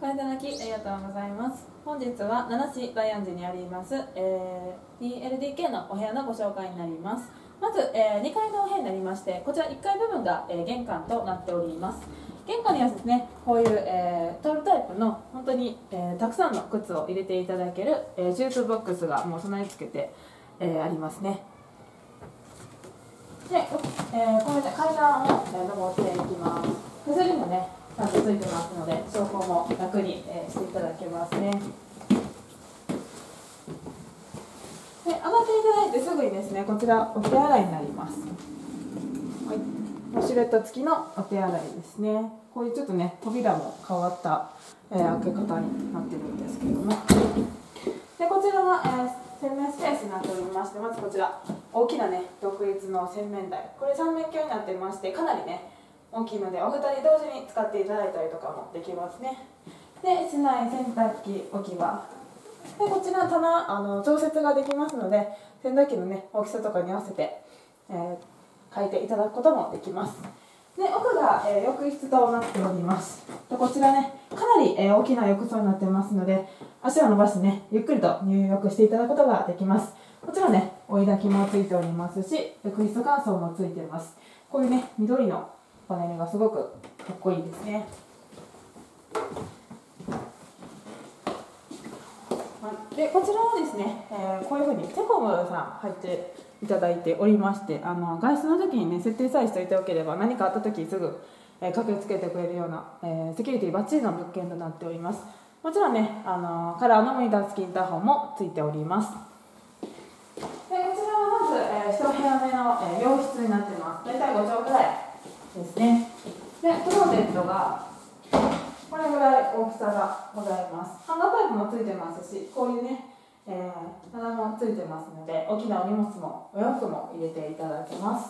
ご覧いただきありがとうございます。本日は奈良市大安寺にあります、2LDK のお部屋のご紹介になります。まず、2階のお部屋になりまして、こちら1階部分が、玄関となっております。玄関にはですね、こういう、トールタイプの本当に、たくさんの靴を入れていただける、シューズボックスがもう備え付けて、ありますね。で、これで階段を、登っていきます。手すりもね、ちゃんとついてますので、昇降も楽に、していただけますね。で、上がっていただいてすぐにですね、こちらお手洗いになります。はい、ウォシュレット付きのお手洗いですね。こういうちょっとね、扉も変わった、開け方になってるんですけれども、でこちらは、洗面スペースになっておりまして、まずこちら大きなね、独立の洗面台、これ3面鏡になってまして、かなりね大きいので、お二人同時に使っていただいたりとかもできますね。で、室内洗濯機置き場で、こちら棚調節ができますので、洗濯機のね大きさとかに合わせて、変えていただくこともできます。で、奥が、浴室となっております。でこちらね、かなり、大きな浴槽になってますので、足を伸ばしてね、ゆっくりと入浴していただくことができます。もちろんね、追い焚きもついておりますし、浴室乾燥もついています。こういうね、緑のパネルがすごくかっこいいですね。でこちらはですね、こういうふうにテコムさん入っていただいておりまして、外出の時にね設定さえしておいておければ、何かあった時すぐ、駆けつけてくれるような、セキュリティバッチリの物件となっております。もちろんね、カラーのモニター付きインターホンもついております。でこちらはまず、1部屋目の、洋室になってます。大体5畳ぐらいですね。でクローゼットがこれぐらい大きさがございます。ハンガーパイプもついてますし、こういうね、棚もついてますので、大きなお荷物もお洋服も入れていただけます。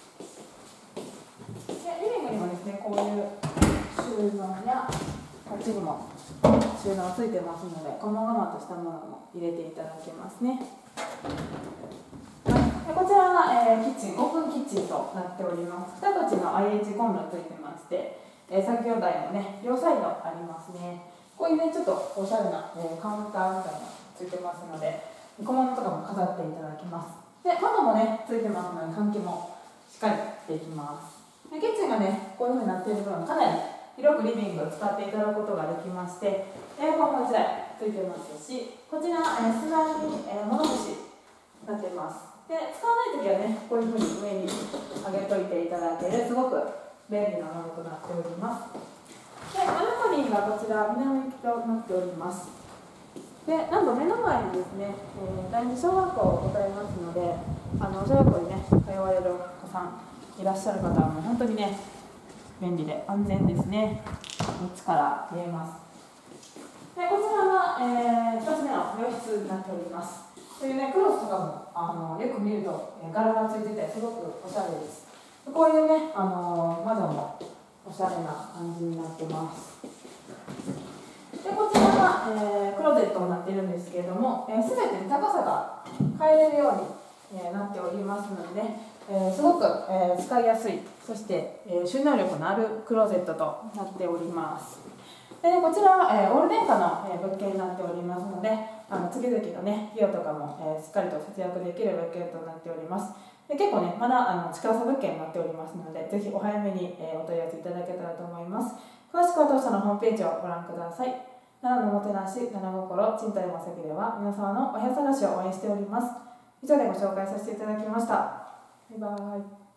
でリビングにもですね、こういう収納やこっちにも収納ついてますので、こまごまとしたものも入れていただけますね。でこちらが、キッチン、オープンキッチンとなっております。2口の IH コンロついてまして、作業台もね、両サイドありますね。こういうね、ちょっとおしゃれな、カウンターみたいなのついてますので、小物とかも飾っていただきます。で、窓もね、ついてますので、換気もしっかりできます。でキッチンがね、こういう風になっている分、かなり広くリビングを使っていただくことができまして、エアコンも1台ついてますし、こちら、室内に、物干しになってます。で、使わないときはね、こういう風に上に上げといていただける、すごく便利なものとなっております。で、バルコニーがこちら南向きとなっております。で、なんと目の前にですね、第二小学校ございますので、小学校にね通われるお子さんいらっしゃる方はもう本当にね便利で安全ですね。道から見えます。で、こちらが、2つ目の洋室になっております。というね、クロスとかもよく見ると、柄がついててすごくおしゃれです。こういうね、窓もおしゃれな感じになってます。でこちらが、クローゼットになっているんですけれども、全て高さが変えれるように、なっておりますのでね、すごく、使いやすい、そして、収納力のあるクローゼットとなっております。でね、こちらは、オール電化の、物件になっておりますので、月々のね費用とかも、しっかりと節約できる物件となっております。で結構ね、まだ近さ物件になっておりますので、ぜひお早めに、お問い合わせいただけたらと思います。詳しくは当社のホームページをご覧ください。奈良のおもてなし、奈良心、賃貸まさきでは皆様のお部屋探しを応援しております。以上でご紹介させていただきました。バイバイ。